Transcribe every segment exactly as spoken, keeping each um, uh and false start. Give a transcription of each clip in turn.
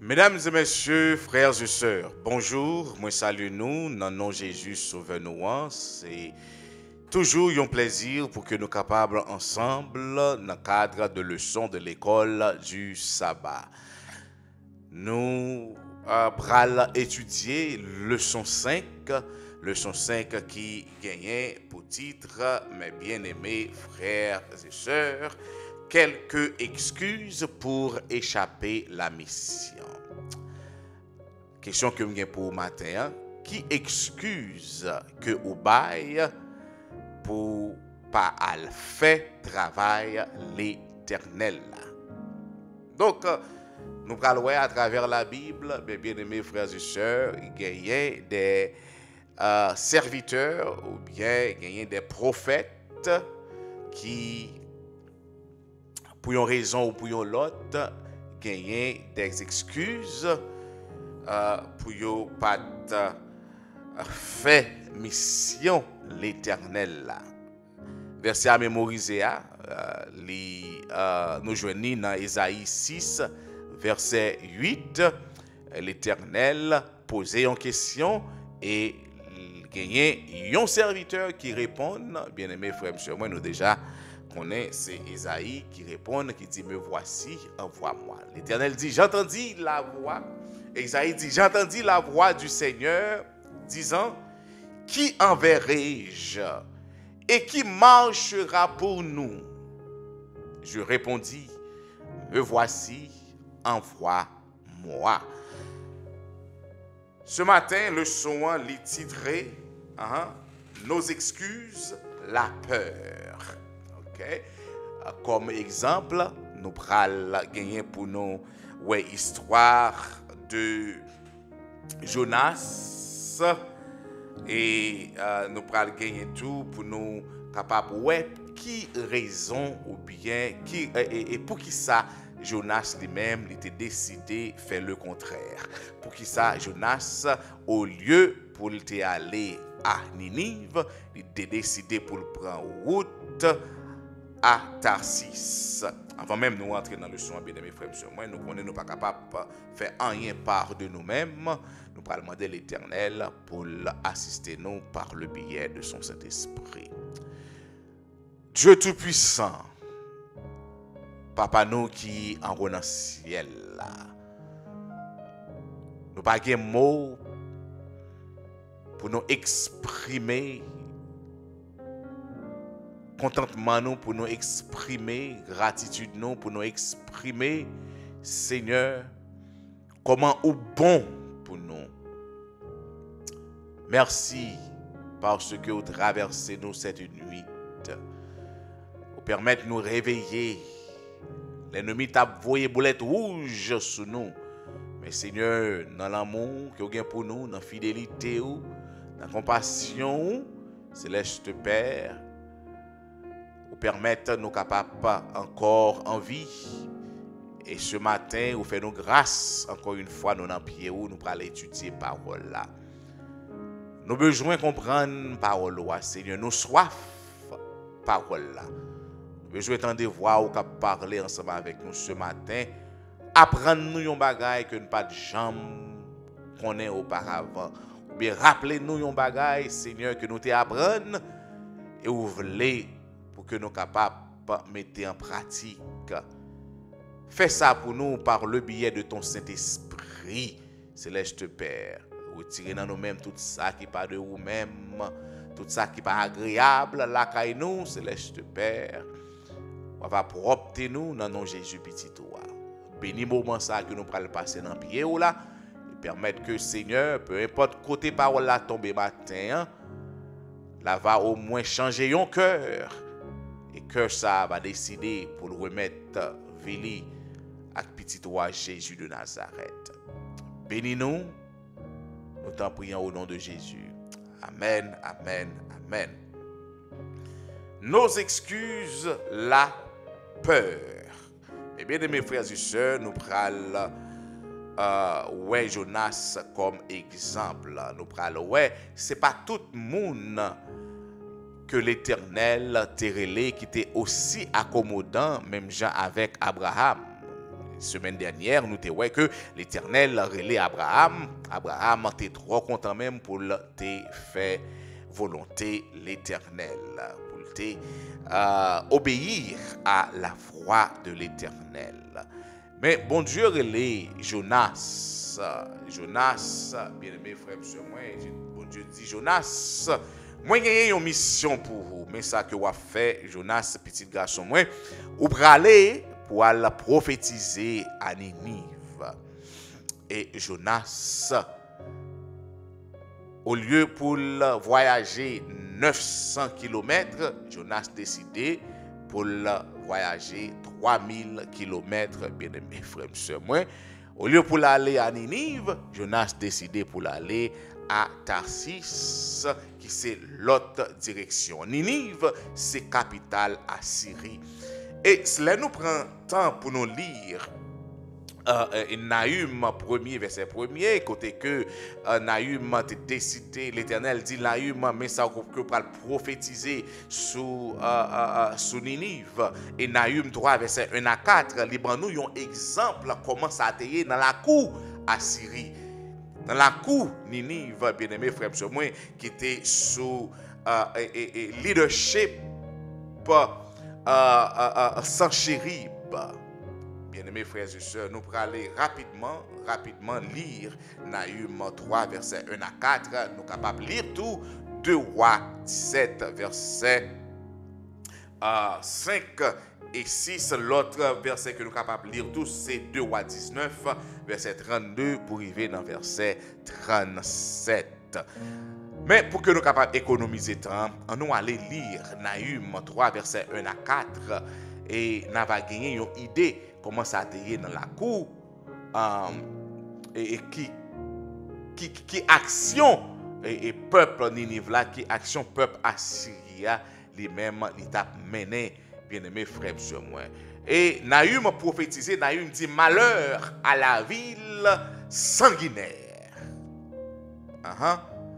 Mesdames et messieurs, frères et sœurs, bonjour, moi salue nous, dans le nom de Jésus sauveur nous, c'est toujours un plaisir pour que nous capables ensemble dans le cadre de leçons de l'école du sabbat. Nous allons étudier leçon cinq, leçon cinq qui gagnait pour titre, mes bien-aimés frères et sœurs, quelques excuses pour échapper la mission. Question que je pour matin, hein? Qui excuse que ou bail pour pas al fait travail l'éternel. Donc nous allons à travers la Bible, bien aimés frères et sœurs, il y a des euh, serviteurs ou bien il y a des prophètes qui, pour une raison ou pour une autre, gagnent des excuses euh, pour ne pas euh, faire mission l'éternel. Verset à mémoriser, euh, les, euh, nous joignons dans Ésaïe six, verset huit. L'éternel posait une question et gagner un serviteur qui répond. Bien aimé frère, monsieur, moi nous déjà connaissons, c'est Ésaïe qui répond, qui dit me voici, envoie-moi. L'Éternel dit j'entendis la voix. Ésaïe dit j'entendis la voix du Seigneur disant qui enverrai-je et qui marchera pour nous? Je répondis me voici, envoie-moi. Ce matin, le son est titré hein, nos excuses, la peur. Okay? Comme exemple, nous prenons gagner pour nous ouais, histoire de Jonas et euh, nous prenons gagner tout pour nous capables ouais qui raison ou bien qui et, et pour qui ça Jonas lui-même il était décidé faire le contraire. Pour qui ça Jonas au lieu pour il aller à Ninive, il était décidé pour prendre route à Tarsis. Avant même nous entrer dans le son, bien aimés frères et sœurs, moi nous connaissons nous pas capables de faire rien part de nous-mêmes. Nous allons demander l'Éternel pour assister nous par le biais de son Saint-Esprit. Dieu Tout-Puissant, Papa nous qui en haut dans le ciel, nous n'avons pas de mots pour nous exprimer contentement nous, pour nous exprimer gratitude nous, pour nous exprimer, Seigneur, comment ou bon pour nous. Merci parce que vous traversez nous cette nuit. Vous permettez de nous réveiller. L'ennemi t'a voyé boulette rouge sur nous. Mais Seigneur, dans l'amour que vous avez pour nous, dans la fidélité, dans la compassion, Céleste Père, vous permettez de nous capables encore en vie. Et ce matin, vous faites nous grâce, encore une fois, nous dans pied où nous allons étudier la parole là. Nous avons besoin de comprendre la parole là, Seigneur. Nous soif parole là. Besoin de voir ou de parler ensemble avec nous ce matin. Apprendre-nous un bagage que nous pas de jamais connaît auparavant. Ou bien rappelez-nous un bagage, Seigneur, que nous t'apprenons et vous voulez pour que nous soyons capables de mettre en pratique. Fais ça pour nous par le biais de ton Saint-Esprit, Céleste Père. Retirez dans nous-mêmes tout ça qui n'est pas de vous-même, tout ça qui n'est pas agréable, là, qu'à nous, Céleste Père. On va propter nous dans nos Jésus petit toi. Bénis moment ça que nous allons passer dans le pied ou là et permettre que Seigneur, peu importe côté parole là tomber matin, là va au moins changer ton cœur et que ça va décider pour le remettre vili à petit toi Jésus de Nazareth. Bénis-nous, nous t'en prions au nom de Jésus. Amen, amen, amen. Nos excuses là peur. Eh bien, mes frères et sœurs, nous prenons euh, ouais, Jonas comme exemple. Nous prenons ouais, c'est pas tout le monde que l'Éternel t'a relé qui était aussi accommodant, même gens avec Abraham. semaine dernière, nous te ouais que l'Éternel relait Abraham. Abraham était trop content même pour te faire volonté l'Éternel, pour te euh, obéir à la voix de l'Éternel. Mais bon Dieu relait Jonas. Jonas, bien-aimé frère, monsieur, moi, bon Dieu dit Jonas, moi j'ai une mission pour vous, mais ça que vous avez fait, Jonas, petit garçon, moi, vous aller pour aller prophétiser à Ninive. Et Jonas, au lieu pour voyager neuf cents kilomètres, Jonas décidé pour voyager trois mille kilomètres, bien-aimé frère, monsieur, moi. Au lieu pour aller à Ninive, Jonas décidé pour aller à Tarsis, qui c'est l'autre direction. Ninive, c'est capitale à Syrie. Et cela nous prend temps pour nous lire euh, Nahum premier, verset premier, côté que euh, Nahum a décidé, l'Éternel dit Nahum, mais ça que pour prophétiser sous, euh, euh, sous Ninive. Et Nahum trois, verset un à quatre, libre nous un exemple comment ça a été dans la cour à Syrie. Dans la cour Ninive, bien aimé frère, sur moi, qui était sous euh, et, et, leadership euh, euh, euh, Sanchérib. Bien-aimés frères et sœurs, nous pourrons aller rapidement, rapidement lire Nahum trois, versets un à quatre. Nous sommes capables de lire tout. deux Rois dix-sept, versets euh, cinq et six. L'autre verset que nous sommes capables de lire tout, c'est deux Rois dix-neuf, verset trente-deux, pour arriver dans verset trente-sept. Mais pour que nous soyons capables d'économiser temps, nous allons lire Nahum trois, versets un à quatre. Et nous allons gagner une idée comment ça a été dans la cour um, et, et qui, qui, qui action et, et peuple Ninive là, qui action peuple Assyria lui-même l'état mené, bien-aimé frère sur moi. Et Nahum a prophétisé, Nahum dit malheur à la ville sanguinaire, uh-huh.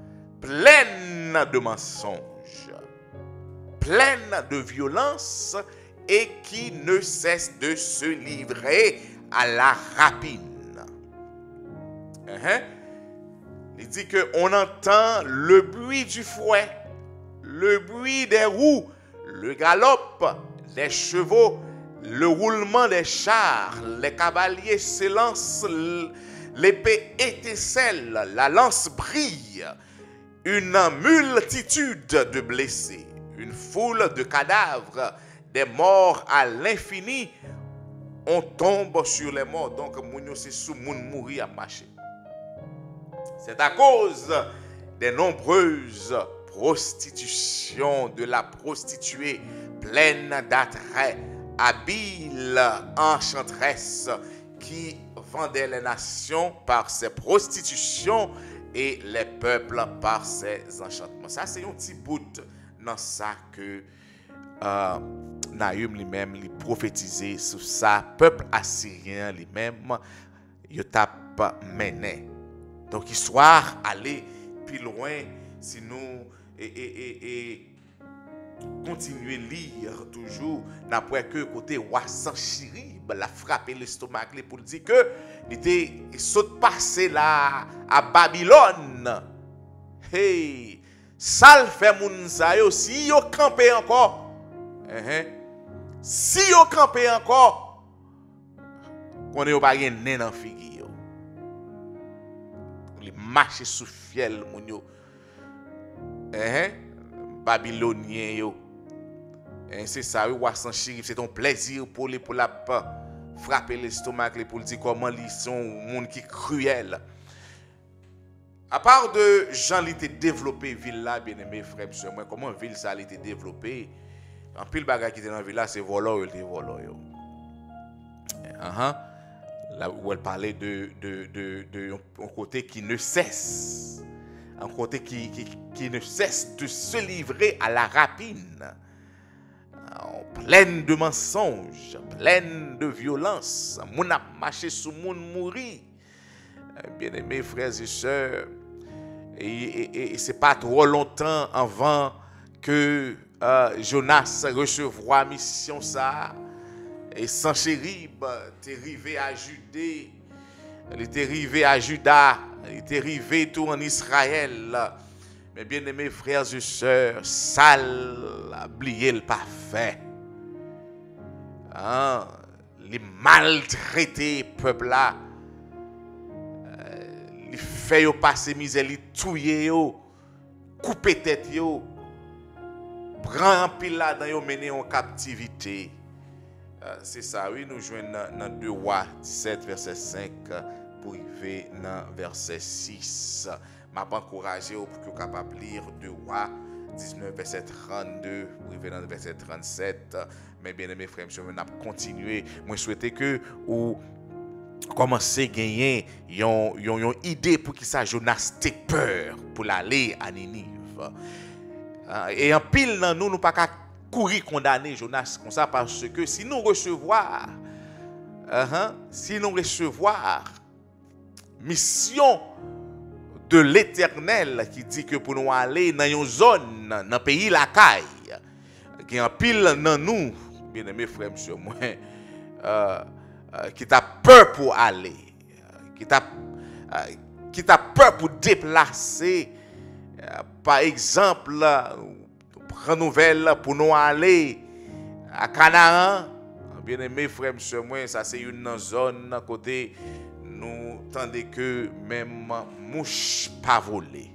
pleine de mensonges, pleine de violence, et qui ne cesse de se livrer à la rapine. Uh-huh. Il dit qu'on entend le bruit du fouet, le bruit des roues, le galop des chevaux, le roulement des chars, les cavaliers s'élancent, l'épée étincelle, la lance brille, une multitude de blessés, une foule de cadavres, des morts à l'infini, on tombe sur les morts. Donc, moun c'est sous moun mourir à marcher. C'est à cause des nombreuses prostitutions de la prostituée pleine d'attrait, habile enchanteresse qui vendait les nations par ses prostitutions et les peuples par ses enchantements. Ça, c'est un petit bout dans ça que euh, Nahum lui-même lui prophétisé sur ça, peuple assyrien lui-même, il t'a mené. Donc, histoire aller plus loin, si nous et, et, et, et continuer à lire toujours, d'après que côté roi Sanchérib l'a frappé l'estomac pour dire que il était saute passé là à Babylone. Hey, ça le fait moun sa yo si yo campé encore. Uh-huh. Si yo campé encore, on est pas gen nen en figi yo. Li marcher sous fiel moun yo. Uh-huh. Babylonien yo. Et c'est ça, roi Sanchérib, c'est ton plaisir pour les pour la frapper l'estomac pour dire comment ils sont monde qui cruel. À part de Jean qui était développé ville là, bien aimé frère monsieur, moi comment ville ça a été développé? En pile bagage qui était dans la ville là, c'est volant, il était volant yo. Uh-huh. Là où elle parlait de de de de un côté qui ne cesse, un côté qui qui qui ne cesse de se livrer à la rapine. Pleine de mensonges, pleine de violence. Moun a marché sous moun mouri. Bien-aimés frères et sœurs, et, et, et c'est pas trop longtemps avant que euh, Jonas recevra mission ça. et Sanchérib t'est arrivé à Judée, il était arrivé à Juda, il était arrivé tout en Israël. Mes bien-aimés frères et sœurs, sale, oublié le parfait. Hein? Les maltraités peuple là, euh, les fait passer misère, les tuer yo, couper tête yo, prend un pile là dans yo mener en captivité. Euh, c'est ça, oui, nous jouons dans, dans deux Rois dix-sept, verset cinq, pour arriver dans verset six. Je vais encourager pour que vous soyez capable de lire deux Rois dix-neuf, verset trente-deux, pour arriver dans verset trente-sept. Mais bien aimés frères, je vais continuer. Moi, je souhaite que vous commencez à gagner une idée pour qui ça Jonas ait peur pour aller à Ninive. Et en pile, nous, nous ne pouvons pas courir condamner Jonas comme ça parce que si nous recevons, uh-huh, si nous recevons mission de l'Éternel qui dit que pour nous aller dans une zone, dans le pays la caille, qui en pile dans nous, bien aimés frères, monsieur, moi, euh, euh, qui t'a peur pour aller, qui t'a euh, qui t'a peur pour déplacer, euh, par exemple, prendre nouvelle pour nous aller à Canaan, bien aimés frères, monsieur, moi, ça c'est une zone à côté. Nous tendez que même mouche pas voler.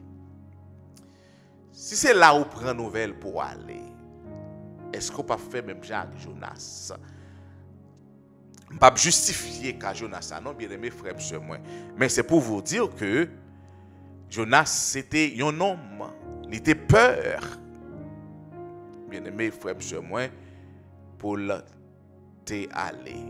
Si c'est là où prend nouvelle pour aller, est-ce qu'on peut faire même Jacques Jonas? Je ne peux pas justifier qu'à Jonas, non, bien aimé frère, monsieur, moi. Mais c'est pour vous dire que Jonas, c'était un homme. Il était peur. Bien aimé frère, monsieur, moi, pour te aller.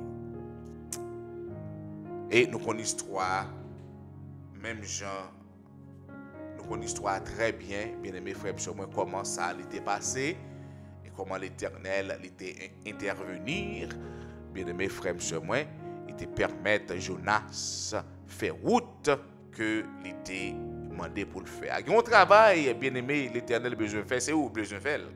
Et nous connaissons l'histoire, même Jean, nous connaissons l'histoire très bien, bien aimé frère, sur moi, comment ça allait passer et comment l'Éternel allait intervenir, bien aimé frère, sur moi, il te permettre Jonas faire route que l'était demandé pour le faire. Il y a un travail, bien aimé, l'Éternel a besoin de faire, c'est où besoin de faire?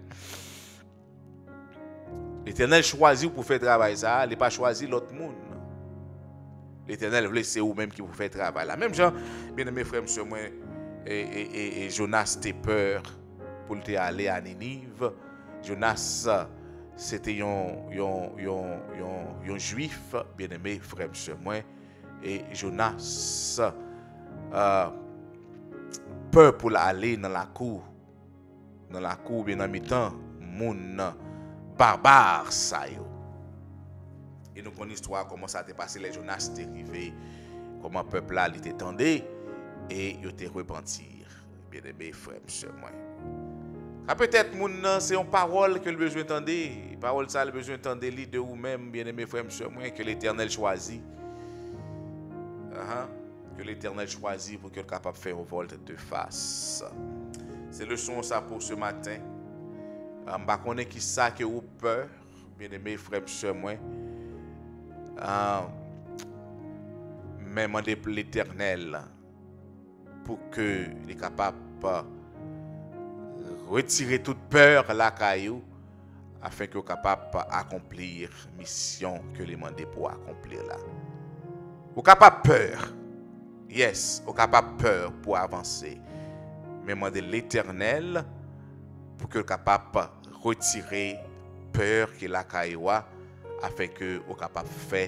L'Éternel choisit pour faire travail ça, il n'a pas choisi l'autre monde. L'Éternel voulait c'est vous-même qui vous fait travail là. Même gens, bien aimé frère, monsieur, moi, et, et, et, et Jonas était peur pour aller à Ninive. Jonas, c'était un, un, un, un, un juif, bien aimé frère, monsieur, moi. Et Jonas, euh, peur pour aller dans la cour, dans la cour, bien en mi-temps, mon barbare, ça yo. Et nous connaissons l'histoire, comment ça s'est passé, les Jonas étaient arrivés, comment le peuple là était tendu, et ils étaient repentir. Bien aimé frère, monsieur, moi. Ah, peut-être que c'est une parole que le besoin d'entendre, une parole ça, le besoin d'entendre de vous-même, bien aimé frère, monsieur, moi, que l'Éternel choisit. Uh-huh. Que l'Éternel choisit pour qu'il soit capable de faire une volte de face. C'est le son ça pour ce matin. Je ne sais pas qui ça que vous peur, bien aimé frère, monsieur, moi. Uh, mais demander pour l'Éternel pour que il est capable de retirer toute peur la caillou afin qu'il soit capable d'accomplir la mission que les demandé pour accomplir là. Ou capable peur. Yes, ou capable peur pour avancer. Mais demander l'Éternel pour qu'il soit capable de retirer peur que la caillou afin que vous capable de faire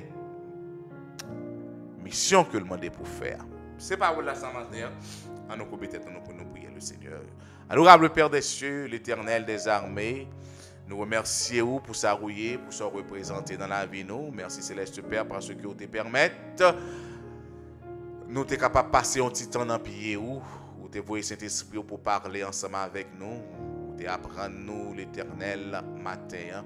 mission que le demandé pour faire. C'est pas là ça matin. On nous peut-être nous pour nous prier le Seigneur. Adorable Père des cieux, l'Éternel des armées, nous remercions pour sa rouillée, pour se représenter dans la vie nous. Merci Céleste Père parce que vous te permettez nous sommes capables de passer un petit temps dans le pied où vous te voyez Saint-Esprit pour parler ensemble avec nous, vous te apprendre nous l'Éternel matin.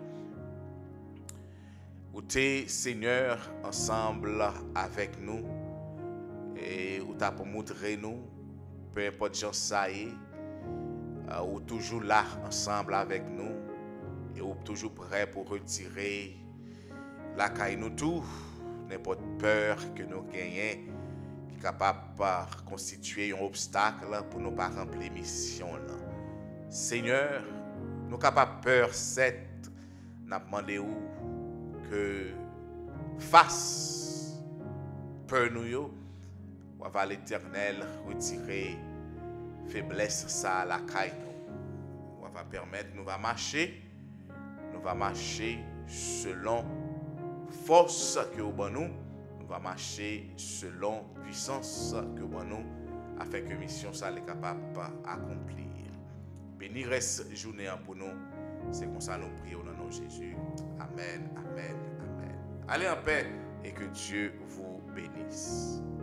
Où t'es Seigneur ensemble avec nous et où t'as pour montrer nous peu importe gens ça y est ou toujours là ensemble avec nous et ou toujours prêt pour retirer la caille nous tout n'importe peur que nous gagnons qui est capable de constituer un obstacle pour nous pas remplir mission là. Seigneur, nous capables peur cette n'a demandé où que face peur nous yo, ou va l'Éternel retirer faiblesse ça à la caille nous. On va permettre nous va marcher, nous va marcher selon force que vous bon nous, nous va marcher selon puissance que vous bon nous afin que mission ça est capable d'accomplir. Béni reste journée pour nous. C'est comme ça nous prions dans nom de Jésus. Amen, amen, amen. Allez en paix et que Dieu vous bénisse.